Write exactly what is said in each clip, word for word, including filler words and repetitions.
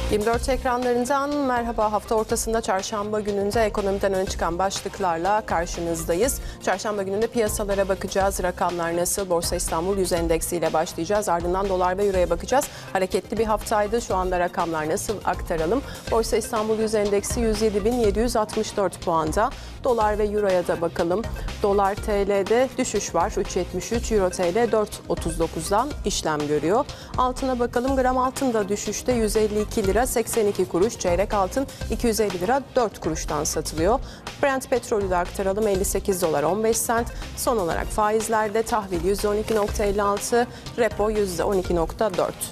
yirmi dört ekranlarından merhaba. Hafta ortasında çarşamba gününde ekonomiden öne çıkan başlıklarla karşınızdayız. Çarşamba gününde piyasalara bakacağız. Rakamlar nasıl? Borsa İstanbul yüz endeksiyle başlayacağız. Ardından dolar ve euroya bakacağız. Hareketli bir haftaydı. Şu anda rakamlar nasıl aktaralım? Borsa İstanbul yüz endeksi yüz yedi bin yedi yüz altmış dört puanda. Dolar ve euroya da bakalım. Dolar T L'de düşüş var. üç virgül yetmiş üç, Euro T L dört virgül otuz dokuzdan işlem görüyor. Altına bakalım. Gram altın da düşüşte yüz elli iki lira seksen iki kuruş. Çeyrek altın iki yüz elli lira dört kuruştan satılıyor. Brent petrolü de aktaralım. elli sekiz dolar on beş sent. Son olarak faizlerde tahvil yüzde on iki virgül elli altı, repo yüzde on iki virgül dört.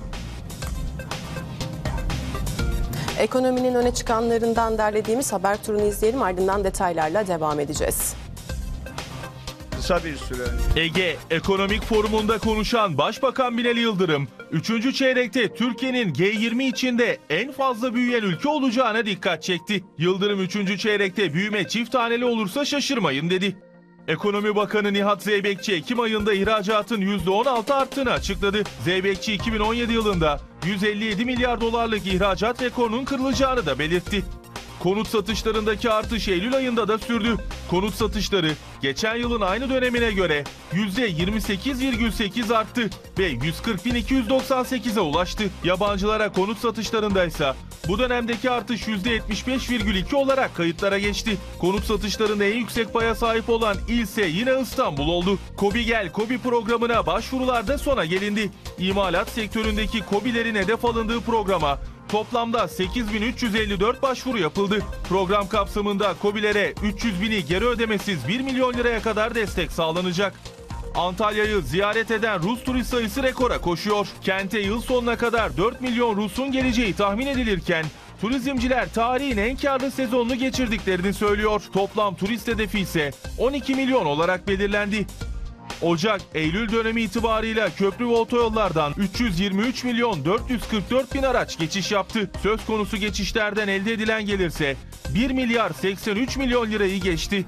Ekonominin öne çıkanlarından derlediğimiz haber turunu izleyelim, ardından detaylarla devam edeceğiz. Kısa bir süre Ege Ekonomik Forumu'nda konuşan Başbakan Binali Yıldırım, üçüncü çeyrekte Türkiye'nin G yirmi içinde en fazla büyüyen ülke olacağına dikkat çekti. Yıldırım üçüncü çeyrekte büyüme çift taneli olursa şaşırmayın dedi. Ekonomi Bakanı Nihat Zeybekçi Ekim ayında ihracatın yüzde on altı arttığını açıkladı. Zeybekçi iki bin on yedi yılında yüz elli yedi milyar dolarlık ihracat rekorunun kırılacağını da belirtti. Konut satışlarındaki artış Eylül ayında da sürdü. Konut satışları geçen yılın aynı dönemine göre yüzde yirmi sekiz virgül sekiz arttı ve yüz kırk bin iki yüz doksan sekize ulaştı. Yabancılara konut satışlarında ise bu dönemdeki artış yüzde yetmiş beş virgül iki olarak kayıtlara geçti. Konut satışlarında en yüksek paya sahip olan il ise yine İstanbul oldu. KOBİ Gel KOBİ programına başvurularda sona gelindi. İmalat sektöründeki KOBİ'lerin hedef alındığı programa toplamda sekiz bin üç yüz elli dört başvuru yapıldı. Program kapsamında KOBİ'lere üç yüz bini geri ödemesiz bir milyon liraya kadar destek sağlanacak. Antalya'yı ziyaret eden Rus turist sayısı rekora koşuyor. Kente yıl sonuna kadar dört milyon Rus'un geleceği tahmin edilirken turizmciler tarihin en karlı sezonunu geçirdiklerini söylüyor. Toplam turist hedefi ise on iki milyon olarak belirlendi. Ocak-Eylül dönemi itibarıyla köprü ve otoyollardan üç yüz yirmi üç milyon dört yüz kırk dört bin araç geçiş yaptı. Söz konusu geçişlerden elde edilen gelirse bir milyar seksen üç milyon lirayı geçti.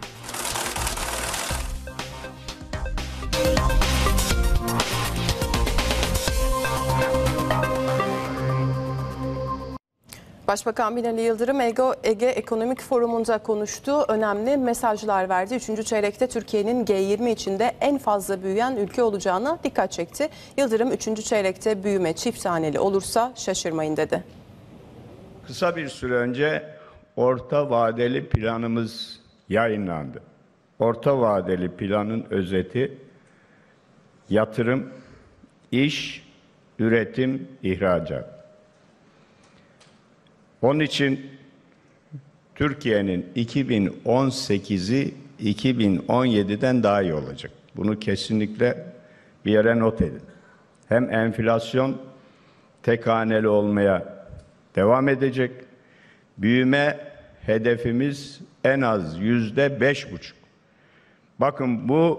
Başbakan Binali Yıldırım Ege, Ege Ekonomik Forumu'nda konuştu. Önemli mesajlar verdi. Üçüncü çeyrekte Türkiye'nin G yirmi içinde en fazla büyüyen ülke olacağına dikkat çekti. Yıldırım üçüncü çeyrekte büyüme çift taneli olursa şaşırmayın dedi. kısa bir süre önce orta vadeli planımız yayınlandı. Orta vadeli planın özeti yatırım, iş, üretim, ihracat. Onun için Türkiye'nin iki bin on sekizi iki bin on yediden daha iyi olacak. Bunu kesinlikle bir yere not edin. Hem enflasyon tek haneli olmaya devam edecek. Büyüme hedefimiz en az yüzde beş buçuk. Bakın bu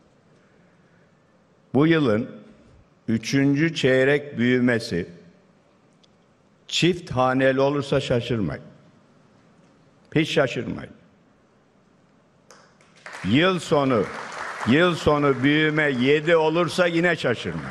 bu yılın üçüncü çeyrek büyümesi çift haneli olursa şaşırmayın. Hiç şaşırmayın. Yıl sonu, yıl sonu büyüme yedi olursa yine şaşırmayın.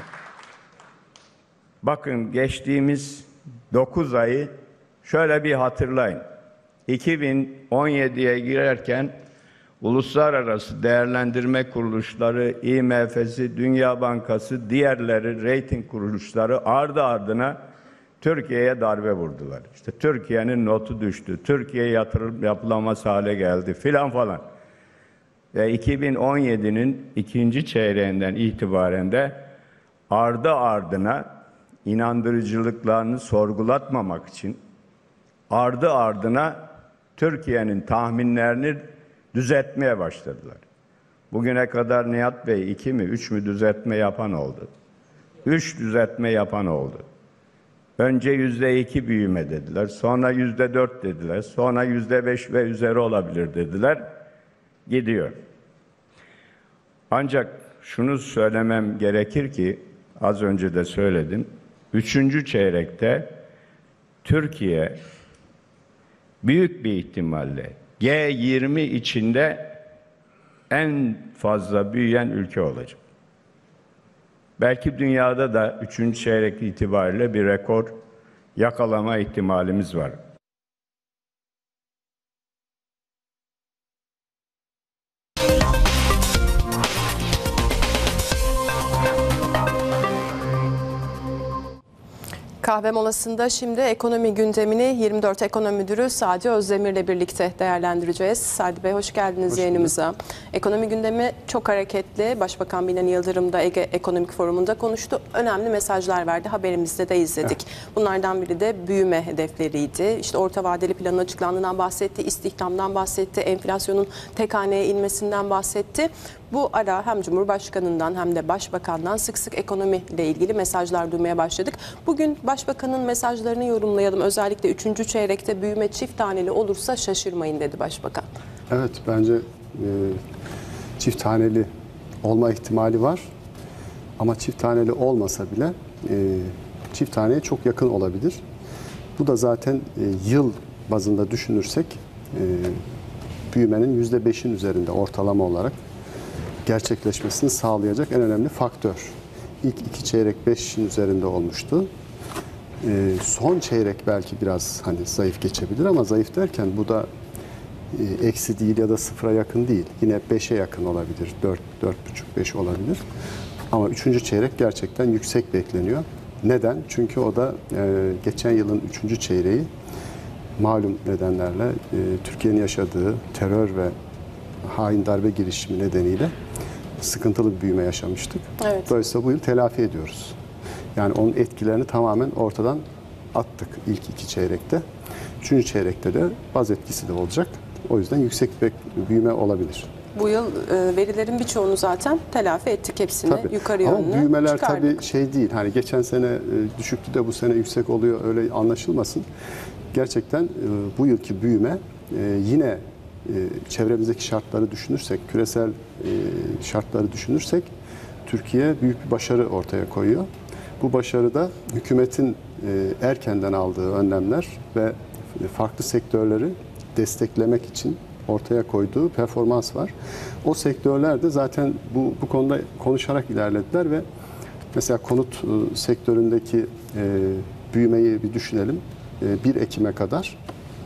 Bakın geçtiğimiz dokuz ayı şöyle bir hatırlayın. iki bin on yediye girerken uluslararası değerlendirme kuruluşları, I M F'si, Dünya Bankası, diğerleri reyting kuruluşları ardı ardına Türkiye'ye darbe vurdular. İşte Türkiye'nin notu düştü. Türkiye yatırım yapılamaz hale geldi filan falan. Ve iki bin on yedinin ikinci çeyreğinden itibaren de ardı ardına inandırıcılıklarını sorgulatmamak için ardı ardına Türkiye'nin tahminlerini düzeltmeye başladılar. Bugüne kadar Nihat Bey iki mi, üç mü düzeltme yapan oldu. Üç düzeltme yapan oldu. Önce yüzde iki büyüme dediler, sonra yüzde dört dediler, sonra yüzde beş ve üzeri olabilir dediler. Gidiyor. Ancak şunu söylemem gerekir ki, az önce de söyledim, üçüncü çeyrekte Türkiye büyük bir ihtimalle G yirmi içinde en fazla büyüyen ülke olacak. Belki dünyada da üçüncü çeyrek itibariyle bir rekor yakalama ihtimalimiz var. Kahve molasında şimdi ekonomi gündemini yirmi dört Ekonomi Müdürü Sadi Özdemir'le birlikte değerlendireceğiz. Sadi Bey hoş geldiniz hoş yayınımıza. Ekonomi gündemi çok hareketli. Başbakan Binali Yıldırım da Ege Ekonomik Forumu'nda konuştu. Önemli mesajlar verdi. Haberimizde de izledik. Evet. Bunlardan biri de büyüme hedefleriydi. İşte orta vadeli planın açıklandığından bahsetti, istihdamdan bahsetti, enflasyonun tek haneye inmesinden bahsetti. Bu ara hem Cumhurbaşkanı'ndan hem de Başbakan'dan sık sık ekonomiyle ilgili mesajlar duymaya başladık. Bugün Başbakan'ın mesajlarını yorumlayalım. Özellikle üçüncü çeyrekte büyüme çift taneli olursa şaşırmayın dedi Başbakan. Evet, bence e, çift taneli olma ihtimali var. Ama çift taneli olmasa bile e, çift taneye çok yakın olabilir. Bu da zaten e, yıl bazında düşünürsek e, büyümenin yüzde beşin üzerinde ortalama olarak gerçekleşmesini sağlayacak en önemli faktör. İlk iki çeyrek beşin üzerinde olmuştu. Ee, son çeyrek belki biraz hani zayıf geçebilir ama zayıf derken bu da e, eksi değil ya da sıfıra yakın değil. Yine beşe yakın olabilir. dört, dört buçuk, beş olabilir. Ama üçüncü çeyrek gerçekten yüksek bekleniyor. Neden? Çünkü o da e, geçen yılın üçüncü çeyreği malum nedenlerle e, Türkiye'nin yaşadığı terör ve hain darbe girişimi nedeniyle sıkıntılı bir büyüme yaşamıştık. Evet. Dolayısıyla bu yıl telafi ediyoruz. Yani onun etkilerini tamamen ortadan attık ilk iki çeyrekte. Üçüncü çeyrekte de baz etkisi de olacak. O yüzden yüksek bir büyüme olabilir. Bu yıl e, verilerin birçoğunu zaten telafi ettik hepsini. Tabii. Yukarı yönlü Ama büyümeler çıkardık. Tabii şey değil. Hani geçen sene e, düşüktü de bu sene yüksek oluyor öyle anlaşılmasın. Gerçekten e, bu yılki büyüme e, yine çevremizdeki şartları düşünürsek, küresel şartları düşünürsek Türkiye büyük bir başarı ortaya koyuyor. Bu başarıda hükümetin erkenden aldığı önlemler ve farklı sektörleri desteklemek için ortaya koyduğu performans var. O sektörler de zaten bu, bu konuda konuşarak ilerlediler ve mesela konut sektöründeki büyümeyi bir düşünelim. bir Ekim'e kadar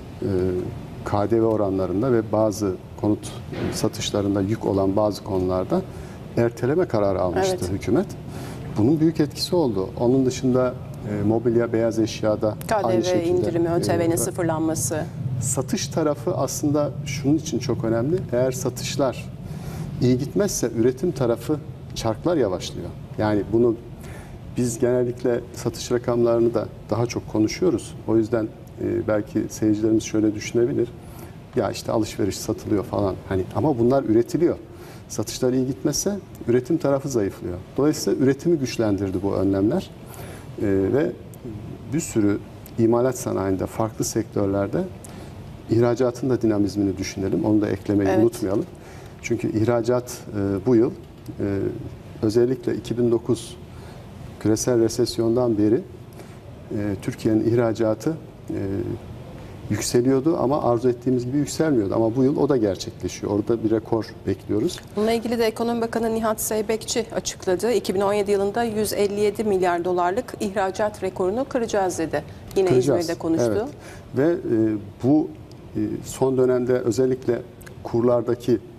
K D V oranlarında ve bazı konut satışlarında yük olan bazı konularda erteleme kararı almıştı evet. hükümet. Bunun büyük etkisi oldu. Onun dışında e, mobilya, beyaz eşyada K D V indirimi, Ö T V'nin e, sıfırlanması. Satış tarafı aslında şunun için çok önemli. Eğer satışlar iyi gitmezse üretim tarafı çarklar yavaşlıyor. Yani bunu biz genellikle satış rakamlarını da daha çok konuşuyoruz. O yüzden belki seyircilerimiz şöyle düşünebilir. Ya işte alışveriş satılıyor falan. Hani ama bunlar üretiliyor. Satışlar iyi gitmezse üretim tarafı zayıflıyor. Dolayısıyla üretimi güçlendirdi bu önlemler. Ee, ve bir sürü imalat sanayinde, farklı sektörlerde ihracatın da dinamizmini düşünelim. Onu da eklemeyi evet. unutmayalım. Çünkü ihracat e, bu yıl e, özellikle iki bin dokuz küresel resesyondan beri e, Türkiye'nin ihracatı e, yükseliyordu ama arzu ettiğimiz gibi yükselmiyordu. Ama bu yıl o da gerçekleşiyor. Orada bir rekor bekliyoruz. Bununla ilgili de Ekonomi Bakanı Nihat Zeybekçi açıkladı. iki bin on yedi yılında yüz elli yedi milyar dolarlık ihracat rekorunu kıracağız dedi. Yine kıracağız. İzmir'de konuştu. Evet. Ve e, bu e, son dönemde özellikle kurlardaki e,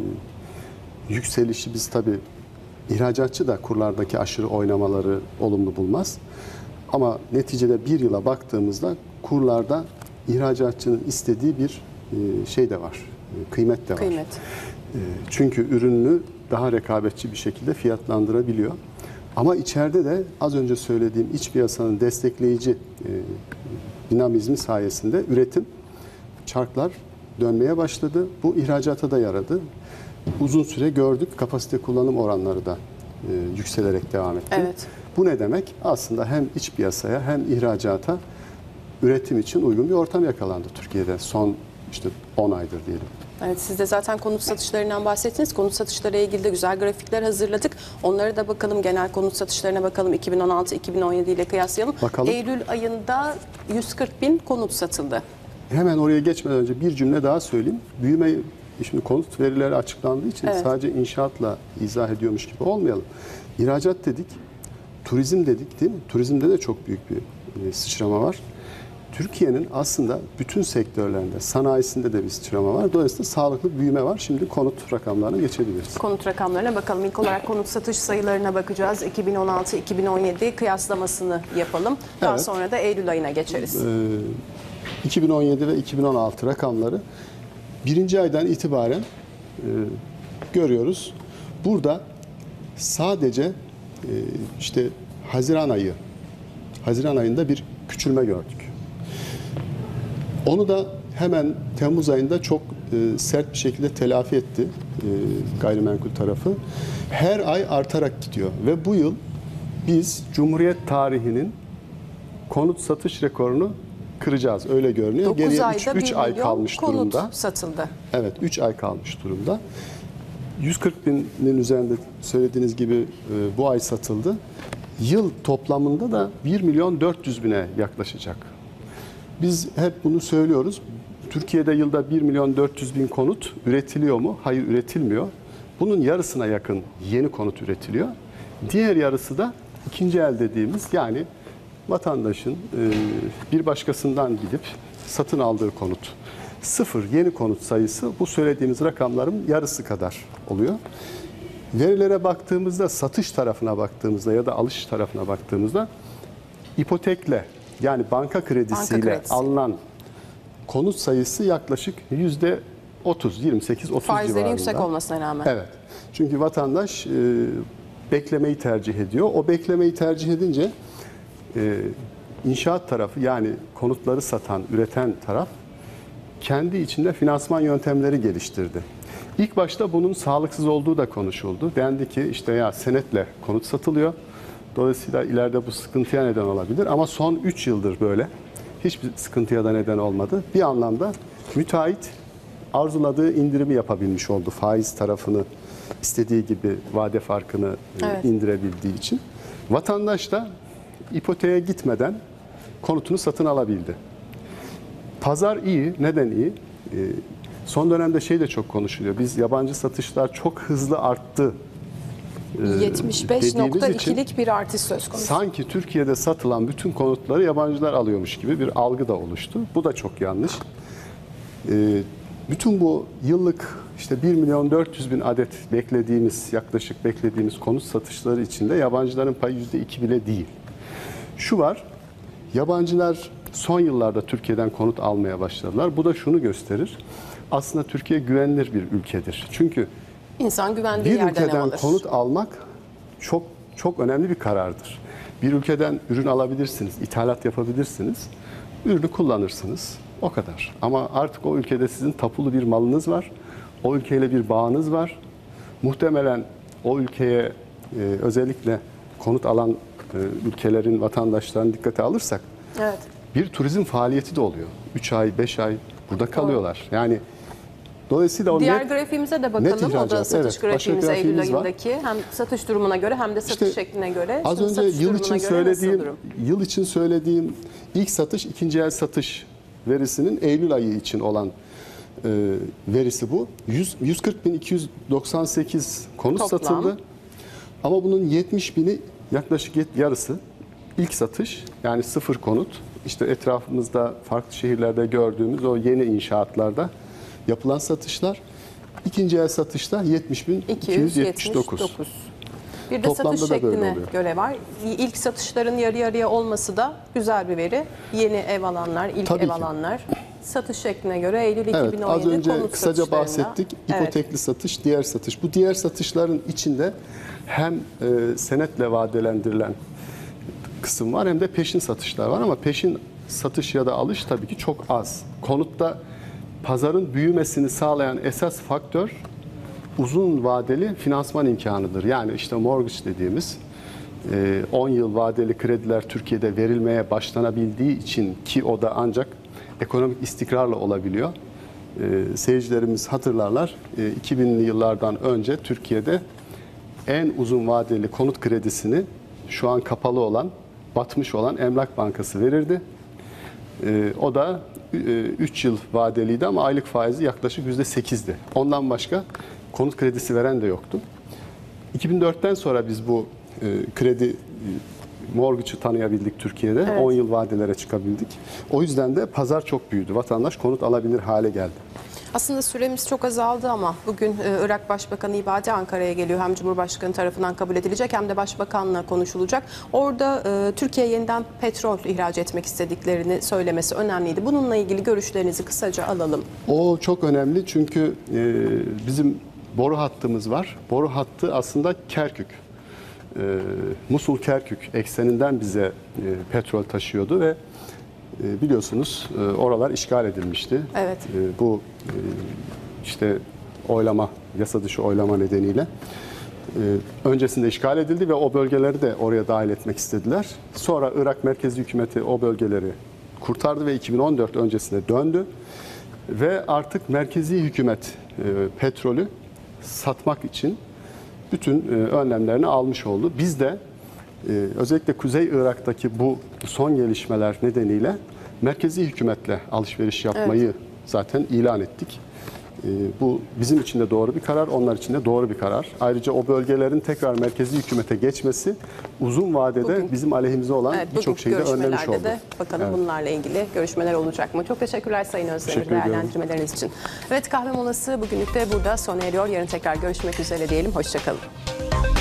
yükselişi biz tabii ihracatçı da kurlardaki aşırı oynamaları olumlu bulmaz. Ama neticede bir yıla baktığımızda kurlarda ihracatçının istediği bir şey de var, kıymet de var. Kıymet. Çünkü ürününü daha rekabetçi bir şekilde fiyatlandırabiliyor. Ama içeride de az önce söylediğim iç piyasanın destekleyici dinamizmi sayesinde üretim, çarklar dönmeye başladı. Bu ihracata da yaradı. Uzun süre gördük, kapasite kullanım oranları da yükselerek devam etti. Evet. Bu ne demek? Aslında hem iç piyasaya hem ihracata üretim için uygun bir ortam yakalandı Türkiye'de son işte on aydır diyelim. Evet, siz de zaten konut satışlarından bahsettiniz. Konut satışları ile ilgili de güzel grafikler hazırladık. Onlara da bakalım, genel konut satışlarına bakalım. iki bin on altı iki bin on yedi ile kıyaslayalım. Bakalım. Eylül ayında yüz kırk bin konut satıldı. Hemen oraya geçmeden önce bir cümle daha söyleyeyim. Büyüme, şimdi konut verileri açıklandığı için evet. sadece inşaatla izah ediyormuş gibi olmayalım. İhracat dedik, turizm dedik değil mi? Turizmde de çok büyük bir e, sıçrama var. Türkiye'nin aslında bütün sektörlerinde, sanayisinde de bir sıçrama var. Dolayısıyla sağlıklı büyüme var. Şimdi konut rakamlarına geçebiliriz. Konut rakamlarına bakalım. İlk olarak konut satış sayılarına bakacağız. iki bin on altı iki bin on yedi kıyaslamasını yapalım. Daha Evet. sonra da Eylül ayına geçeriz. Ee, iki bin on yedi ve iki bin on altı rakamları birinci aydan itibaren e, görüyoruz. Burada sadece e, işte Haziran ayı, Haziran ayında bir küçülme gördük. Onu da hemen Temmuz ayında çok e, sert bir şekilde telafi etti e, gayrimenkul tarafı. Her ay artarak gidiyor ve bu yıl biz Cumhuriyet tarihinin konut satış rekorunu kıracağız. Öyle görünüyor. dokuz Geriye ayda üç bir ay milyon kalmış konut durumda. satıldı. Evet, üç ay kalmış durumda. yüz kırk binin üzerinde söylediğiniz gibi e, bu ay satıldı. Yıl toplamında da bir milyon dört yüz bine yaklaşacak. Biz hep bunu söylüyoruz. Türkiye'de yılda bir milyon dört yüz bin konut üretiliyor mu? Hayır, üretilmiyor. Bunun yarısına yakın yeni konut üretiliyor. Diğer yarısı da ikinci el dediğimiz, yani vatandaşın e, bir başkasından gidip satın aldığı konut. Sıfır yeni konut sayısı bu söylediğimiz rakamların yarısı kadar oluyor. Verilere baktığımızda, satış tarafına baktığımızda ya da alış tarafına baktığımızda ipotekle, yani banka kredisiyle Banka kredisi. alınan konut sayısı yaklaşık yüzde otuz, yirmi sekiz otuz civarında. Faizlerin yüksek olmasına rağmen. Evet. Çünkü vatandaş e, beklemeyi tercih ediyor. O beklemeyi tercih edince e, inşaat tarafı, yani konutları satan, üreten taraf kendi içinde finansman yöntemleri geliştirdi. İlk başta bunun sağlıksız olduğu da konuşuldu. Dendi ki işte ya senetle konut satılıyor. Dolayısıyla ileride bu sıkıntıya neden olabilir. Ama son üç yıldır böyle. Hiçbir sıkıntıya da neden olmadı. Bir anlamda müteahhit arzuladığı indirimi yapabilmiş oldu. Faiz tarafını istediği gibi vade farkını Evet. indirebildiği için. Vatandaş da ipoteğe gitmeden konutunu satın alabildi. Pazar iyi. Neden iyi? Ee, son dönemde şey de çok konuşuluyor. Biz yabancı satışlar çok hızlı arttı. yetmiş beş nokta ikilik bir artış söz konusu. Sanki Türkiye'de satılan bütün konutları yabancılar alıyormuş gibi bir algı da oluştu. Bu da çok yanlış. Ee, bütün bu yıllık işte bir milyon dört yüz bin adet beklediğimiz, yaklaşık beklediğimiz konut satışları içinde yabancıların payı yüzde iki bile değil. Şu var, yabancılar son yıllarda Türkiye'den konut almaya başladılar. Bu da şunu gösterir. Aslında Türkiye güvenilir bir ülkedir. Çünkü İnsan güvendiği bir yerden ülkeden alır. konut almak çok çok önemli bir karardır. Bir ülkeden ürün alabilirsiniz, ithalat yapabilirsiniz, ürünü kullanırsınız. O kadar. Ama artık o ülkede sizin tapulu bir malınız var. O ülkeyle bir bağınız var. Muhtemelen o ülkeye e, özellikle konut alan e, ülkelerin vatandaşlarını dikkate alırsak Evet. bir turizm faaliyeti de oluyor. üç ay, beş ay burada kalıyorlar. Yani dolayısıyla o Diğer net, grafiğimize de net bakalım. O da ihracat. satış Evet, başka grafiğimiz Eylül grafiğimiz var. ayındaki. Hem satış durumuna göre hem de satış İşte şekline göre. Az Şimdi önce satış yıl durumuna için göre söylediğim nasıl durum? yıl için söylediğim ilk satış, ikinci el satış verisinin Eylül ayı için olan e, verisi bu. yüz, yüz kırk bin iki yüz doksan sekiz konut Toplam. satıldı. Ama bunun yetmiş bini, yaklaşık yet- yarısı ilk satış, yani sıfır konut. İşte etrafımızda farklı şehirlerde gördüğümüz o yeni inşaatlarda yapılan satışlar. İkinci el satışta yetmiş bin iki yüz yetmiş dokuz. Bir de Toplamda satış da böyle şekline oluyor. göre var. İlk satışların yarı yarıya olması da güzel bir veri. Yeni ev alanlar, ilk Tabii ev ki. alanlar. Satış şekline göre Eylül Evet, iki bin on yedi az önce konut kısaca satışlarında. bahsettik. Evet. İpotekli satış, diğer satış. Bu diğer satışların içinde hem e, senetle vadelendirilen kısım var hem de peşin satışlar var, ama peşin satış ya da alış tabii ki çok az. Konutta pazarın büyümesini sağlayan esas faktör uzun vadeli finansman imkanıdır. Yani işte mortgage dediğimiz e, on yıl vadeli krediler Türkiye'de verilmeye başlanabildiği için, ki o da ancak ekonomik istikrarla olabiliyor. E, seyircilerimiz hatırlarlar, e, iki binli yıllardan önce Türkiye'de en uzun vadeli konut kredisini şu an kapalı olan, batmış olan Emlak Bankası verirdi. E, o da üç yıl vadeliydi ama aylık faizi yaklaşık yüzde sekizdi. Ondan başka konut kredisi veren de yoktu. iki bin dörtten sonra biz bu e, kredi mortgage'ı tanıyabildik Türkiye'de. Evet. on yıl vadelere çıkabildik. O yüzden de pazar çok büyüdü. Vatandaş konut alabilir hale geldi. Aslında süremiz çok azaldı ama bugün e, Irak Başbakanı İbadi Ankara'ya geliyor. Hem Cumhurbaşkanı tarafından kabul edilecek hem de Başbakan'la konuşulacak. Orada e, Türkiye yeniden petrol ihraç etmek istediklerini söylemesi önemliydi. Bununla ilgili görüşlerinizi kısaca alalım. O çok önemli çünkü e, bizim boru hattımız var. Boru hattı aslında Kerkük. E, Musul-Kerkük ekseninden bize e, petrol taşıyordu ve e, biliyorsunuz e, oralar işgal edilmişti. Evet. E, bu e, işte oylama, yasa dışı oylama nedeniyle e, öncesinde işgal edildi ve o bölgeleri de oraya dahil etmek istediler. Sonra Irak merkezi hükümeti o bölgeleri kurtardı ve iki bin on dört öncesine döndü. Ve artık merkezi hükümet e, petrolü satmak için bütün e, önlemlerini almış oldu. Biz de e, özellikle Kuzey Irak'taki bu son gelişmeler nedeniyle merkezi hükümetle alışveriş yapmayı evet. zaten ilan ettik. E, bu bizim için de doğru bir karar, onlar için de doğru bir karar. Ayrıca o bölgelerin tekrar merkezi hükümete geçmesi uzun vadede bugün, bizim aleyhimize olan evet, birçok şeyi de önlemiş oldu. De bakalım evet. bunlarla ilgili görüşmeler olacak mı? Çok teşekkürler Sayın Özdemir değerlendirmeleriniz için. Evet, kahve molası bugünlük de burada sona eriyor. Yarın tekrar görüşmek üzere diyelim. Hoşçakalın.